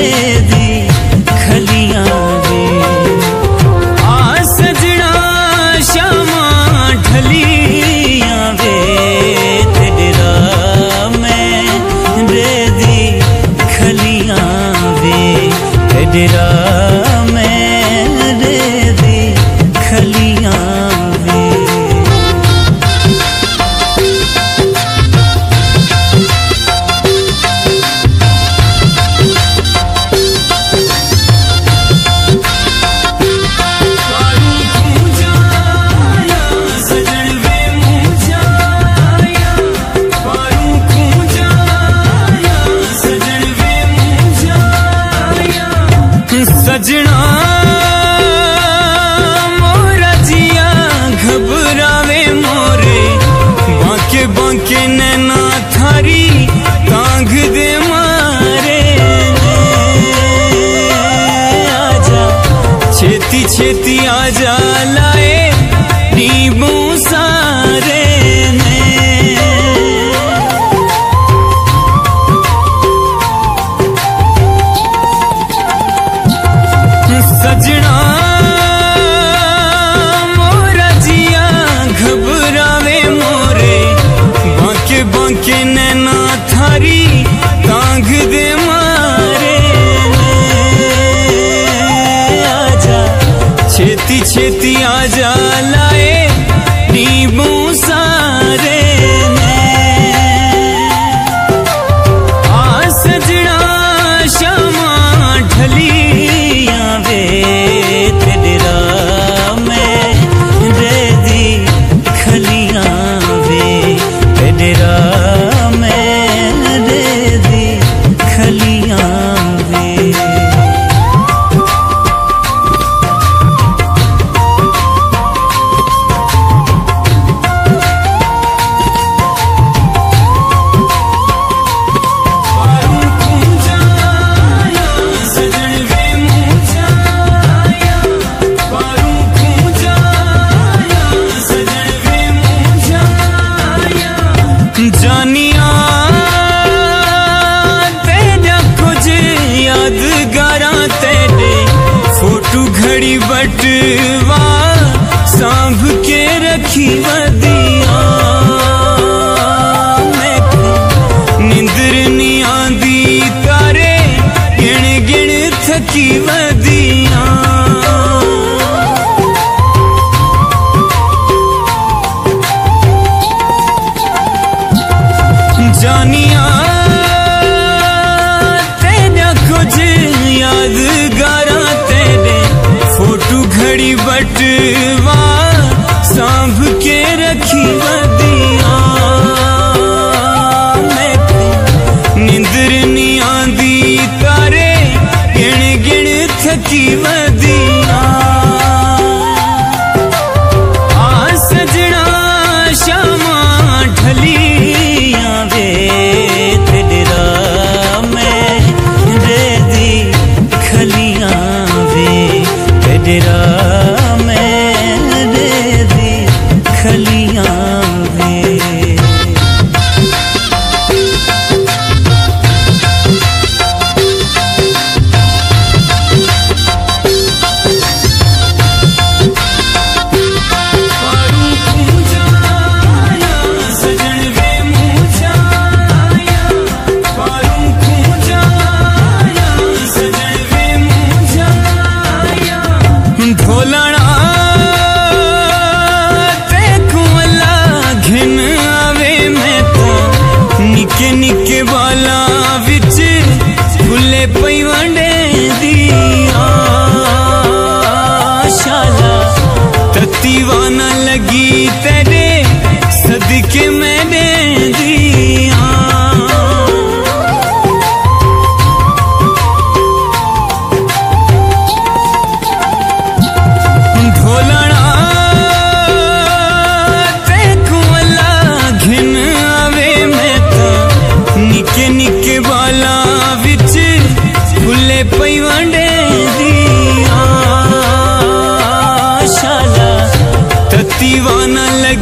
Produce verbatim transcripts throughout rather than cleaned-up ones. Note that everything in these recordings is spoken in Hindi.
दी खलियां वे। आ सजना शामा ढलियां वे तेरे राह में दे दी खलियां वे तेरे राह में दे दी खलियां वे। सजना मोरा जिया घबरावे मोरे बांके बांके नैना थारी तांग दे मारे। आजा छेती छेती आजा लाए नींबू सारे ने। सजना मोरा जिया घबरावे मोरे बांके बांके नैना थारी तांग दे मारे। आजा छेती छेती आजा लाए नींबू सारे ने। आ सजना शामा ढलियां वे तेरे राह में दे दी खलियां वे तेरे राह में दे दी खलियां वे। जानिया तेरा कुछ यादगारा तेरे फोटो घड़ी बटवा सांभ के रखी वदिया। निंदर नहीं आंदी तारे गिण गिण थकी वदिया। जानिया तेरा कुछ यादगारा तेरे फोटो घड़ी बटवा सांभ के रखी वदिया। निंदर नहीं आंदी तारे गिण गिण थकी वदिया। आ सजना शामा ढलियां वे तेरे राह में दे दी खलियां वे तेरे राह में दे दी खलियां वे। ढोलना ते कुमला घिन आवे मैं तो निके निके बाला विच फुले पई वंडे दिया। शाला तत्ती वाना लगी तेरे सदके मैंने दिया। ढोलना ते कुमला घिन आवे मैं तो निके निके बाला विच फुले पई वंडे दिया। शाला तत्ती वाना लगी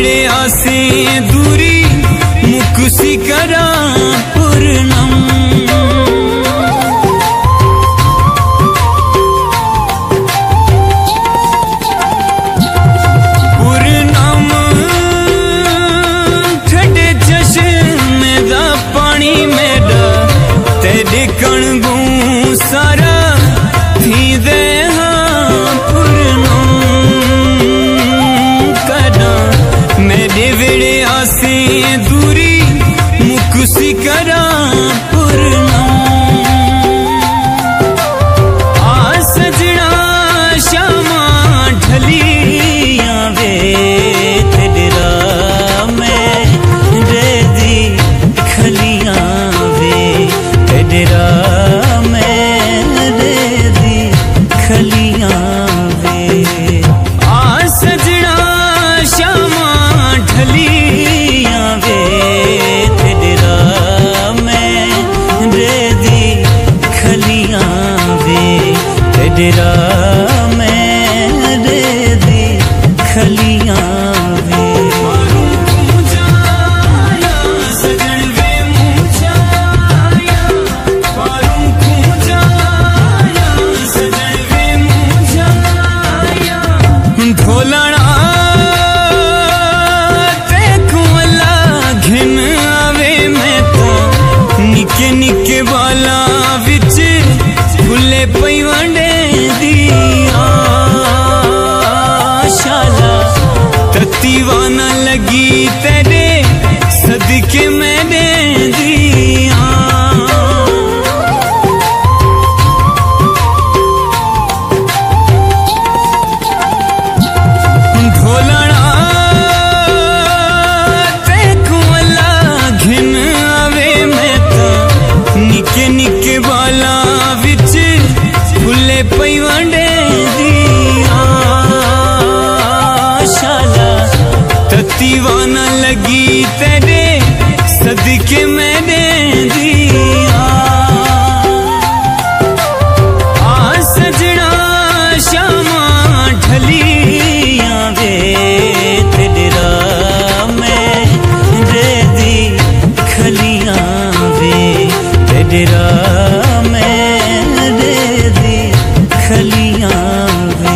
वेड़े आसे दूरी मुकुसी करा पूर्णम पूर्णम ठंडे चश्मे दा पानी मेरा तेरे कणगू सारा थी दे हाँ पूर्णम करा मेरे वेड़े आसे दूरी मुकुसी करा पूर्णम आ सजना श्यामा ढलिया वे तेरे राह में दे दी खलियां वे तेरे राह में दे दी खलियां वे आ सजना श्यामा ढलिया वे तेरे राह में दे दी खलियां वे तेरे राह में दे दी खलियां वे ढोलना देखो अल्लाह घिन आवे मैं तो निके निके बाला विच फुले पई वंडे दिया शाला तत्ती वाना लगी तेरे सदके मैंने दिया ढोलना देखो अल्लाह घिन आवे मैं तो निके निके बाला विच फुले पई वंडे दिया शाला तत्ती वाना लगी तेरे सदके मैंने दिया आ सजना श्यामा ढलिया वे तेरे राह में दे दी खलियां वे तेरे राह में दे दी खलियां वे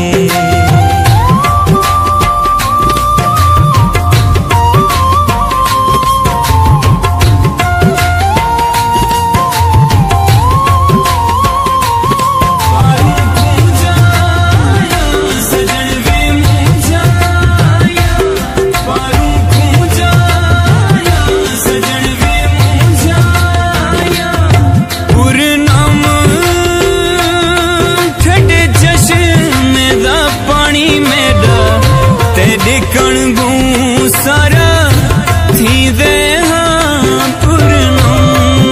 पूर्णम ठंडे चश्मे दा पानी मेरा तेरे कणगू सारा थी दे हाँ पूर्णम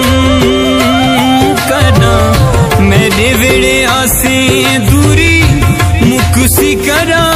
करा मेरे वेड़े आसे दूरी मुकुसी करा